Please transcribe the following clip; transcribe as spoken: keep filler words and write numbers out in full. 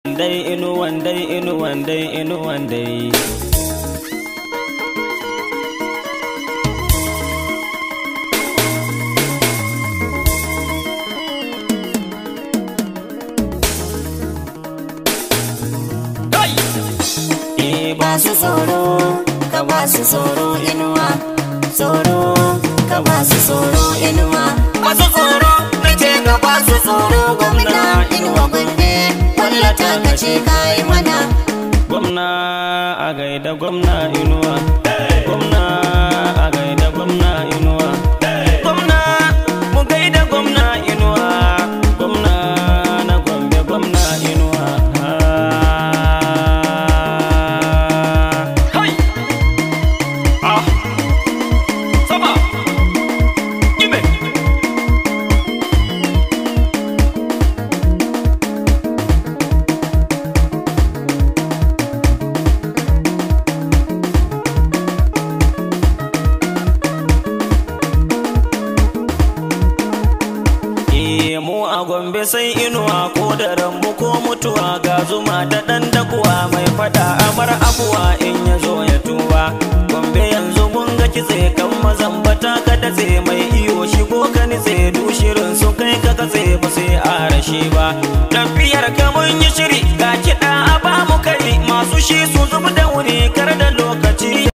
Dai inuwan dai inuwan dai inuwan dai. Ba su tsoro, ka ba su tsoro inuwa, tsoro, ka ba su tsoro inuwa. Ba su tsoro, na ce ka ba su tsoro gwamna inuwa Gombe, wallata ka ce ka yi mana. Gwamna a gaida gwamna inuwa, gwamna a gaida gwamna inuwa, gwamna mu gaida gwamna inuwa, gwamna na Gombe gwamna inuwa. A Gombe sai inuwa ko da rambu ko mutuwa ga zuma da ɗan dakuwa mai fada amar abuwa in ya zo ya tuba. Gombe yanzu mun ga kitse kan mazambata ka datse mai iyo shigo ka nitse dushirin su kai ka katse ba sai a rashi ba. Tafiyar ka mun yi shiri ga kiɗa a ba mu kari masu shi su zub da wuri kar da lokaci.